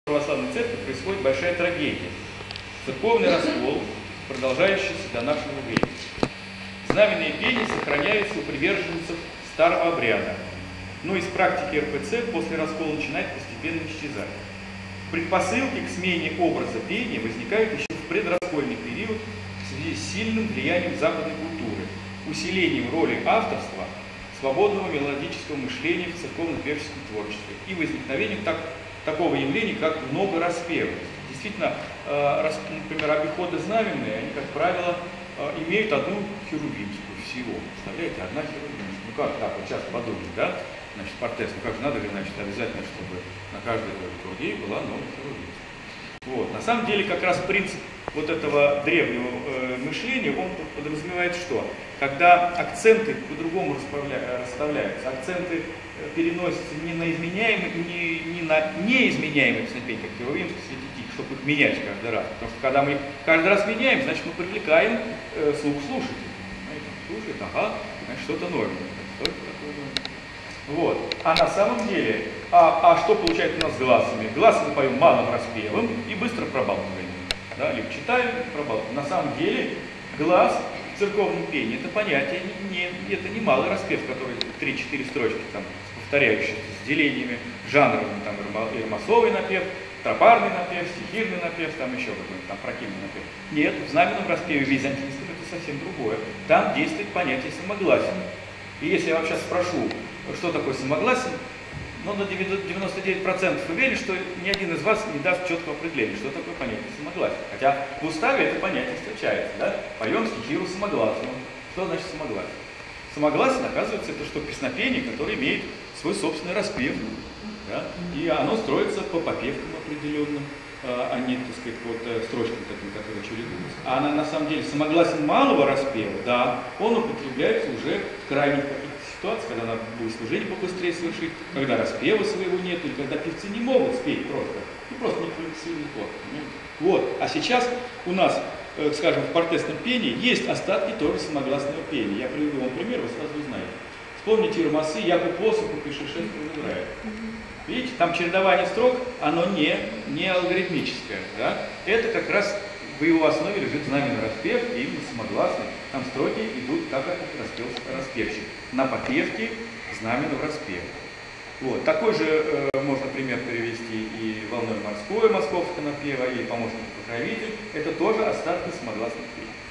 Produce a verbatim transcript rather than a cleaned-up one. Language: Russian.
православной церкви происходит большая трагедия. Церковный раскол, продолжающийся до нашего времени. Знаменные пения сохраняются у приверженцев старого обряда, но из практики эр пэ цэ после раскола начинает постепенно исчезать. Предпосылки к смене образа пения возникают еще в предраскольный период в связи с сильным влиянием западной культуры, усилением роли авторства, свободного мелодического мышления в церковно-певческом творчестве и возникновением так, такого явления, как многораспевность. Действительно, э, например, обиходы знаменные, они, как правило, э, имеют одну херувимскую всего. Представляете, одна херувимская. Ну как так, вот сейчас подумать, да? Значит, портес, ну как же надо же, значит, обязательно, чтобы на каждой литургии была новая херувимская. Вот. На самом деле, как раз принцип вот этого древнего э, мышления, он подразумевает что? Когда акценты по-другому расставляются, акценты переносятся не на изменяемые, не, не на неизменяемые песнопения, как херувимский, святитель, чтобы их менять каждый раз. Потому что когда мы их каждый раз меняем, значит мы привлекаем э, слух слушателей. Слушает, ага, значит что-то новенькое. Что это такое новенькое? Вот. А на самом деле, а, а что получается у нас с глазами? Глаз мы поем малым распевом и быстро пробалтываем. Да, либо читаем, пробалтываем. На самом деле глаз в церковном пении это понятие, не, не, это не малый распев, который три-четыре строчки там, повторяющиеся с делениями жанровыми, там ирмасовый напев, тропарный напев, стихирный напев, там еще какой-нибудь там прокинный напев. Нет, в знаменном распеве византийском это совсем другое. Там действует понятие самогласия. И если я вам сейчас спрошу, что такое самогласие, но на девяносто девять процентов уверен, что ни один из вас не даст четкого определения, что такое понятие самогласия. Хотя в уставе это понятие встречается. Да? Поем стихиру самогласную. Что значит самогласие? Самогласие, оказывается, это что песнопение, которое имеет свой собственный распев. Да? И оно строится по попевкам определенным, а не, так сказать, вот, строчкам таким, которые чередуются. А на, на самом деле самогласен малого распева, да, он употребляется уже в крайних каких-то ситуациях, когда надо богослужение побыстрее совершить, когда распева своего нет, или когда певцы не могут спеть просто, ну просто не квалифицированный ход. Вот. А сейчас у нас, э, скажем, в портесном пении есть остатки тоже самогласного пения. Я приведу вам пример, вы сразу узнаете. Вспомните Ирмасы, яку посуху пиши шесть проиграет. Видите, там чередование строк, оно не, не алгоритмическое. Да? Это как раз в его основе лежит знаменный распев, и именно самогласный. Там строки идут так, как распел распевщик. На попевке знаменного распева. Вот. Такой же э, можно пример перевести и волной морской московского напева, и помощник покровитель. Это тоже остатки самогласных песней.